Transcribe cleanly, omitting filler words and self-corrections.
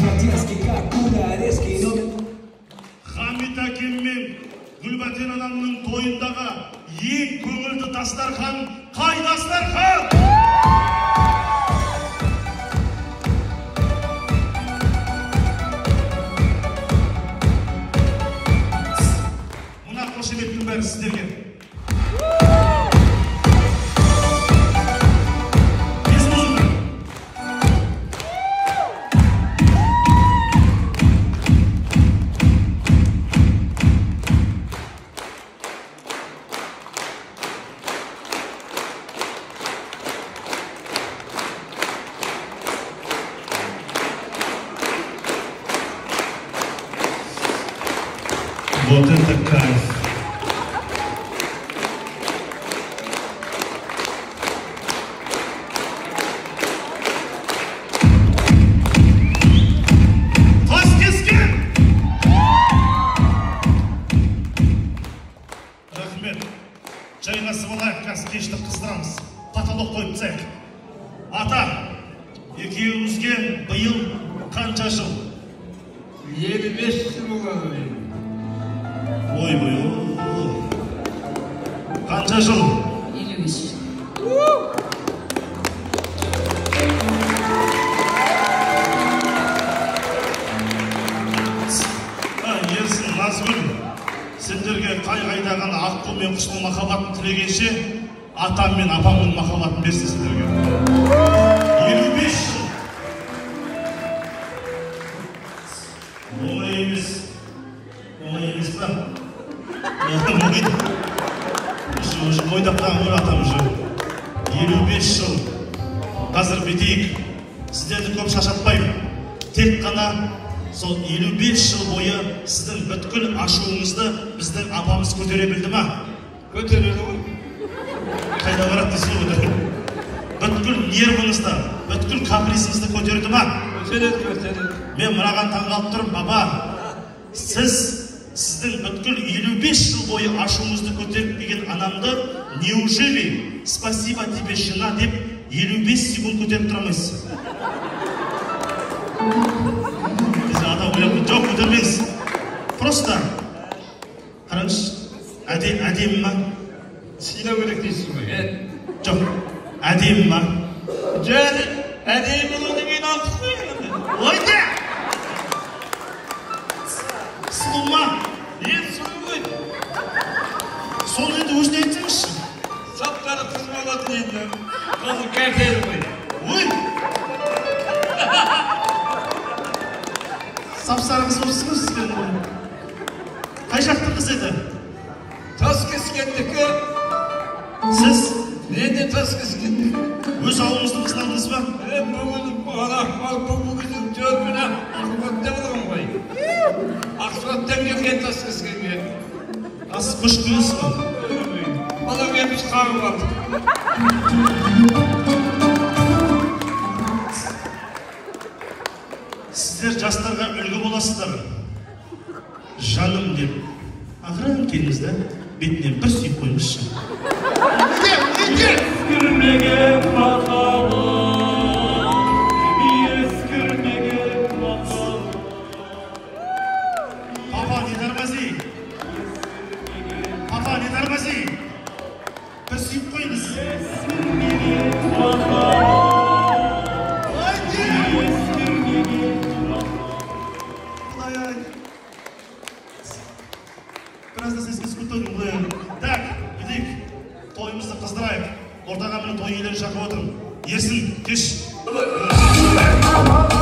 Хамит әкем мен Гүлбәтен анамның тойындағы ең көңілді дастархан қай дастархан? Мына қошеметтің бәрі сіздерге. Вот это кайф. Тас кескен! Рахмет. Жайғасып алайық, қазір кешті қыздырамыз. Потолок қойып тастайық. Ата, екеуімізге биыл қанша жыл? 55 жыл болады. Ой-ой-ой. Қанша жыл? 55 жыл. Ерсін, Назгүл, сендерге қай-қайдаған аққу мен құстың махаббатын тілегенше, атам мен апамның махаббатын берсін сендерге. 55 жыл. Оңай емес. Оңай емес па? Уже мойдақтан өр атам уже 55 жыл. Қазір бетейік. Сіздерді көп шашатпаймын. Тек қана сол 55 жыл бойы сіздің бүткіл ашуыңызды біздің апамыз көтере білді ма? Көтереді ғой. Қайда барады дейсіз ғой? Бүткіл нервіңізді, бүткіл капризіңізді көтерді ма? Көтереді. Мен мынаған таңғалып тұрмын, баба. Сіздің бүткіл 55 жыл бойы ашуыңызды көтеріп келген анамды неужели спасибо тебе, жена деп 55 секунд көтеріп тұрамайсыз? Біз адам ойлап, жоқ көтермеңіз. Просто қараңыз, әдемі ма? Сыйлау керек дейсіз ғой. Жоқ, әдемі ма? Жәрі, әдемі болуды мен алдық қойын. Ойда! Сұлу ма? Сұлу ғой. Соны енді өзіне айтсаңызшы. Саптары қыз болатын енді. Қазір кәртері ғой. Ой! Сап-сары қыз болсыңыз сізбен ғой. Қай жақтың қыз еді? Тас кескендікі. Сіз? Мен де тас кескендік. Өз ауылыңыздың қызын алдыңыз ба? Бүгін жөрмін Ақсуатта болған ғой. Ақсуаттан келген тас кескенге. Сіз көшіп келесіз ба? Бала келіп қағып алдық. Сіздер жастарға үлгі боласыздар. Жаным деп ақырын келіңізді, бетінен бір сүйіп қойыңызшы. Ескірмеген махаббат, ескірмеген махаббат. Папа, не тормози. Папа, не тормози. Bir suyup koyunuz. Eskірмеген махаббат, ескірмеген махаббат. Ай-ай. Biraz da sesimiz kurtarın buraya. Так, gidik. Toyumuzu kızdırayık. Ortağa mені той иелерін шақырып отырмын. Ерсін, кеш.